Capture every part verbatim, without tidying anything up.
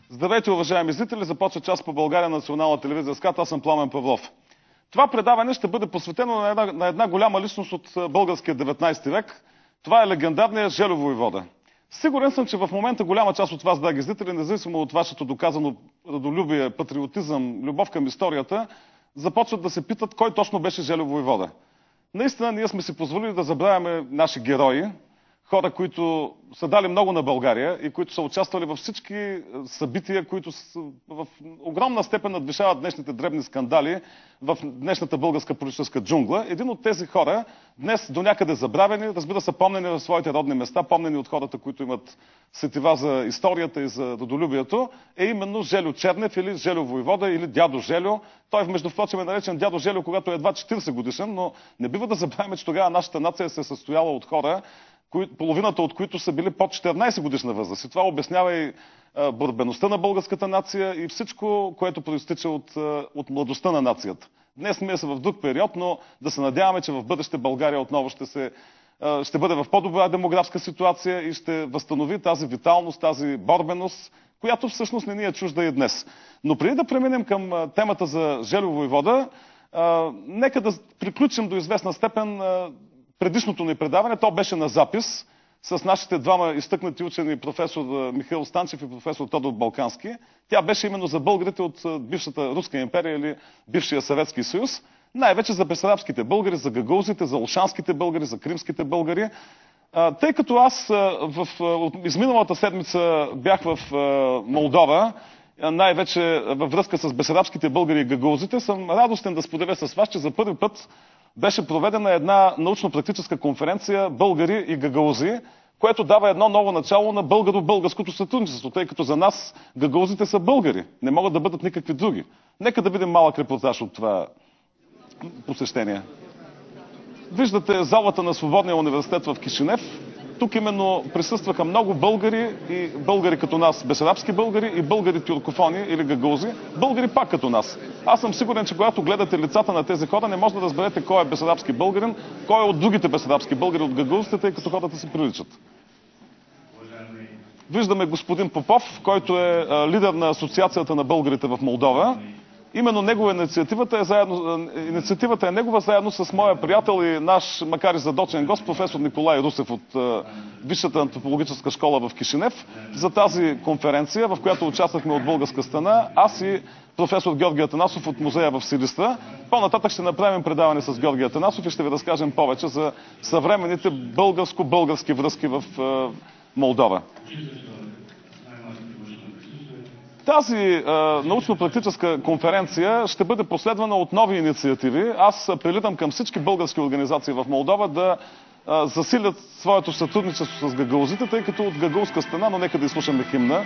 Здравейте, уважаеми зрители! Започва час по България на Национална телевизия СКАТ. Аз съм Пламен Павлов. Това предаване ще бъде посветено на една, на една голяма личност от българския деветнайсети век. Това е легендарният Жельо войвода. Сигурен съм, че в момента голяма част от вас, драги зрители, независимо от вашето доказано родолюбие, патриотизъм, любов към историята, започват да се питат кой точно беше Жельо войвода. Наистина, ние сме си позволили да забравяме наши герои, хора, които са дали много на България и които са участвали във всички събития, които в огромна степен надвишават днешните дребни скандали в днешната българска политическа джунгла. Един от тези хора, днес до някъде забравени, разбира се, помнени в своите родни места, помнени от хората, които имат сетива за историята и за родолюбието, е именно Жельо Чернев или Жельо войвода или дядо Жельо. Той, между впрочем, е наречен дядо Жельо, когато е едва четирийсет годишен, но не бива да забравяме, че тогава нашата нация се е състояла от хора, половината от които са били под четиринайсет годишна възраст. И това обяснява и борбеността на българската нация и всичко, което проистича от, от младостта на нацията. Днес ние са в друг период, но да се надяваме, че в бъдеще България отново ще, се, ще бъде в по-добра демографска ситуация и ще възстанови тази виталност, тази борбеност, която всъщност не ни е чужда и днес. Но преди да преминем към темата за Жельо войвода, нека да приключим до известна степен предишното ни предаване. То беше на запис с нашите двама изтъкнати учени, професор Михаил Станчев и професор Тодор Балкански. Тя беше именно за българите от бившата Руска империя или бившия Съветски съюз. Най-вече за бесарабските българи, за гагаузите, за олшанските българи, за кримските българи. Тъй като аз в изминалата седмица бях в Молдова, най-вече във връзка с бесарабските българи и гагаузите, съм радостен да споделя с вас, че за първи път беше проведена една научно-практическа конференция българи и гагаузи, което дава едно ново начало на българо-българското сътрудничество, тъй като за нас гагаузите са българи, не могат да бъдат никакви други. Нека да видим малък репортаж от това посещение. Виждате залата на Свободния университет в Кишинев. Тук именно присъстваха много българи и българи като нас, бесарабски българи и българи тюркофони или гагаузи, българи пак като нас. Аз съм сигурен, че когато гледате лицата на тези хора, не може да разберете кой е бесарабски българин, кой е от другите бесарабски българи, от гагаузите, тъй като хората си приличат. Виждаме господин Попов, който е лидер на Асоциацията на българите в Молдова. Именно негова инициативата е, заедно, инициативата е негова заедно с моя приятел и наш, макар и задочен гост, професор Николай Русев от е, Висшата антропологическа школа в Кишинев, за тази конференция, в която участвахме от българска страна, аз и професор Георги Атанасов от музея в Силистра. По-нататък ще направим предаване с Георги Атанасов и ще ви разкажем повече за съвременните българско-български връзки в е, Молдова. Тази е, научно-практическа конференция ще бъде последвана от нови инициативи. Аз апелирам към всички български организации в Молдова да е, засилят своето сътрудничество с гагаузите, тъй като от гагаузска страна, но нека да изслушаме химна.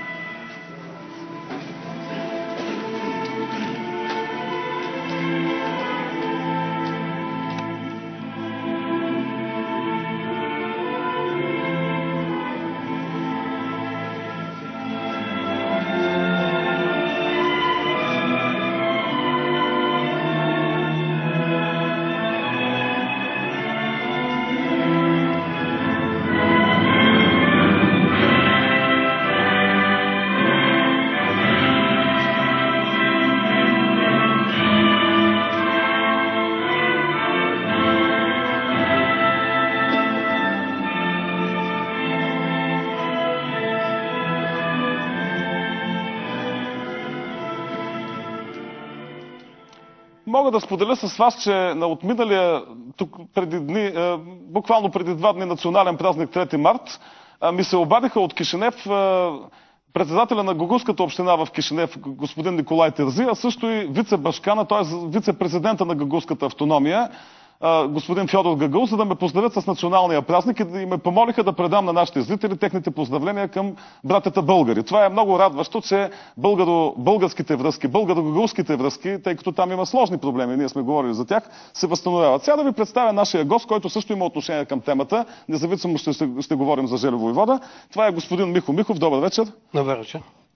Мога да споделя с вас, че на отминалия, тук преди дни, буквално преди два дни национален празник трети март, ми се обадиха от Кишинев председателя на гагаузската община в Кишинев, господин Николай Терзи, а също и вице-башкана, т.е. вице-президента на гагаузската автономия, господин Фьодор Гагауз, за да ме поздравят с националния празник и ме помолиха да предам на нашите зрители техните поздравления към братята българи. Това е много радващо, че българо-българските връзки, българо-гагаузските връзки, тъй като там има сложни проблеми, ние сме говорили за тях, се възстановяват. Сега да ви представя нашия гост, който също има отношение към темата, независимо ще, ще, ще говорим за Жельо войвода. Това е господин Михо Михов. Добър вечер. Добър вечер.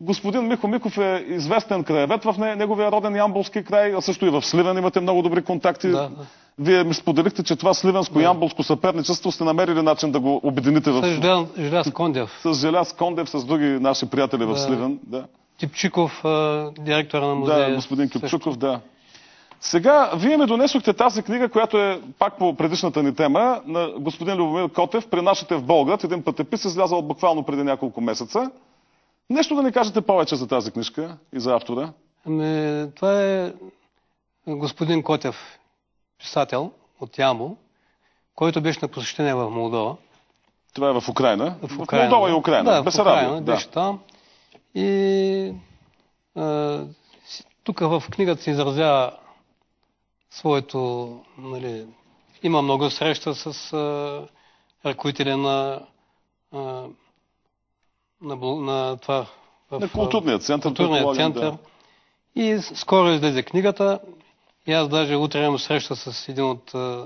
Господин Михо Миков е известен краевед в неговия роден Ямболски край, а също и в Сливен имате много добри контакти. Да, да. Вие ми споделихте, че това сливенско-ямболско да. съперничество сте намерили начин да го обедините в... С Желяз Кондев. С Желяз Кондев, с други наши приятели да. в Сливен. Да. Кипчуков, директора на музея. Да, господин Кипчуков, да. Сега, вие ми донесохте тази книга, която е пак по предишната ни тема, на господин Любомир Котев, при нашите в Болград. Един пътепис, излязъл буквално преди няколко месеца. Нещо да ни кажете повече за тази книжка и за автора? Ами, това е господин Котев, писател от Ямбол, който беше на посещение в Молдова. Това е в Украйна? В, Украйна. в Молдова и Украйна? Да, в Украйна, да. беше там. И а, тук в книгата се изразява своето, нали, има много среща с а, ръководителя на, а, на, на това... В, на културния център. Културния център. Да. И скоро излезе книгата. И аз даже утре имам среща с един от... А,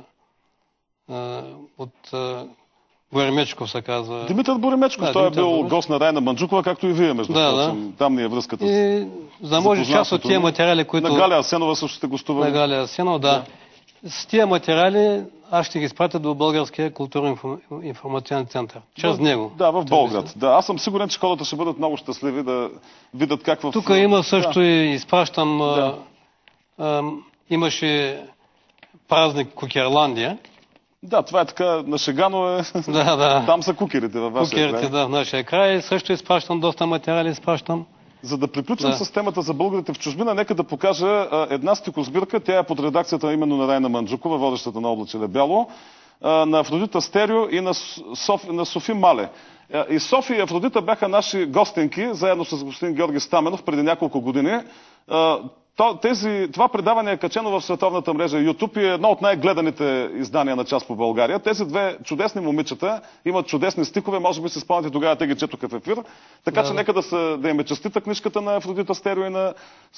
от а, Боремечков се казва. Димитър Боремечков, да, той Димитър е бил Боремечков. Гост на Райна Манджукова, както и вие, между да, прочим. Да. Там ни е връзката. И за да може част от тия материали, които... На Галя Асенова също сте гостували. На Галя Асенова, да. да. С тия материали аз ще ги изпратя до Българския културно-информационен център. Чрез в, него. Да, в Болград. Да, аз съм сигурен, че хората ще бъдат много щастливи да видят как в... Тук има също да. и изпращам... Да. А, а, имаше празник Кукерландия. Да, това е така на шега, но е... Да, да. Там са кукерите във вашия кукерите, край. Да, в нашия край. Също изпращам доста материали, изпращам. За да приключим да. с темата за българите в чужбина, нека да покажа а, една стихосбирка. Тя е под редакцията именно на Райна Манджукова, водещата на Облачеле бяло, а, на Афродита Стерио и на, Софи, на Софи Мале. А, и Софи и Афродита бяха наши гостенки, заедно с господин Георги Стаменов преди няколко години. А, Тези, това предаване е качено в световната мрежа YouTube и е едно от най-гледаните издания на Час по България. Тези две чудесни момичета имат чудесни стихове, може би си спомняте, тогава те ги четоха в ефир. Така да, че да. нека да, са, да им е честита книжката на Афродита Стерио и на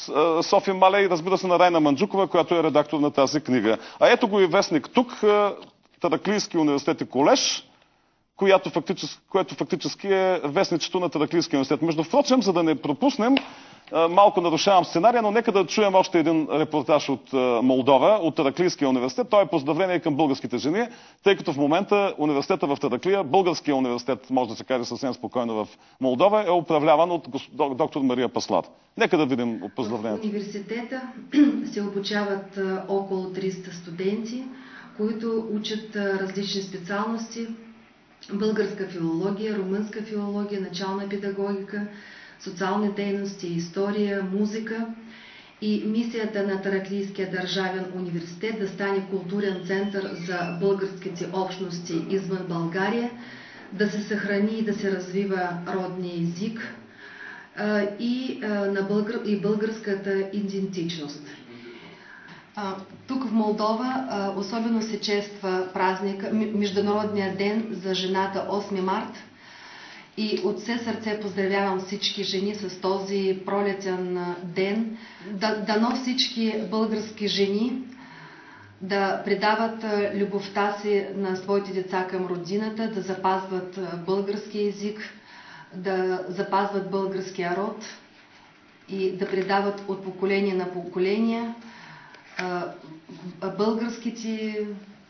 Софи Мале и разбира се на Райна Манджукова, която е редактор на тази книга. А ето го и вестник тук, Тараклийски университет и колеж, която фактически, което фактически е вестничето на Тараклийския университет. Между впрочем, за да не пропуснем, малко нарушавам сценария, но нека да чуем още един репортаж от Молдова, от Тараклийския университет. Той е поздравление към българските жени, тъй като в момента университета в Тараклия, българския университет, може да се каже съвсем спокойно в Молдова, е управляван от доктор Мария Паслар. Нека да видим поздравлението. В университета се обучават около триста студенти, които учат различни специалности. Българска филология, румънска филология, начална педагогика, социални дейности, история, музика. И мисията на Тараклийския държавен университет да стане културен център за българските общности извън България, да се съхрани и да се развива родния език и, на българ... и българската идентичност. Тук в Молдова особено се чества празника, Международния ден за жената осми март. И от все сърце поздравявам всички жени с този пролетен ден. Дано всички български жени да предават любовта си на своите деца към родината, да запазват български език, да запазват българския род и да предават от поколение на поколение българските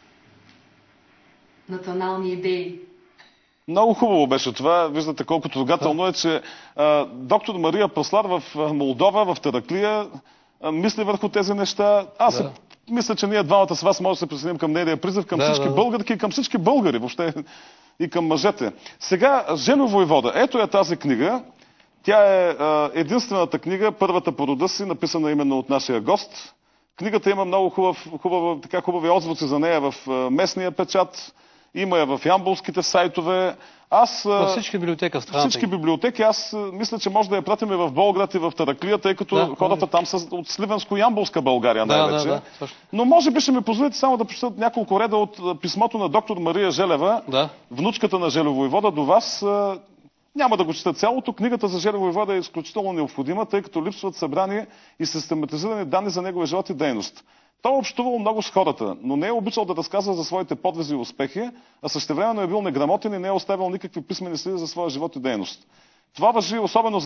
национални идеи. Много хубаво беше това. Виждате колко трогателно е, че а, доктор Мария Паслар в Молдова, в Тараклия, а, мисли върху тези неща. Аз да. мисля, че ние двамата с вас може да се присъединим към нейния призив, към да, всички да. българки и към всички българи, въобще и към мъжете. Сега, Жельо Войвода. Ето е тази книга. Тя е а, единствената книга, първата по рода си, написана именно от нашия гост. Книгата има много хубав, хубав, така хубави отзвуци за нея в а, местния печат. Има я в ямболските сайтове. Аз, във всички библиотеки в страната. Всички библиотеки. Аз мисля, че може да я пратим и в Болград и в Тараклия, тъй като да, хората да. там са от Сливенско-Ямболска България най-вече. Да, да, да, но може би ще ми позволите само да прочета няколко реда от писмото на доктор Мария Желева, да. внучката на Жельо Войвода, до вас. Няма да го чета цялото. Книгата за Жельо Войвода е изключително необходима, тъй като липсват събрани и систематизирани данни за неговия живот и дейност. Той е общувал много с хората, но не е обичал да разказва за своите подвизи и успехи, а същевременно е бил неграмотен и не е оставил никакви писмени следи за своя живот и дейност. Това важи особено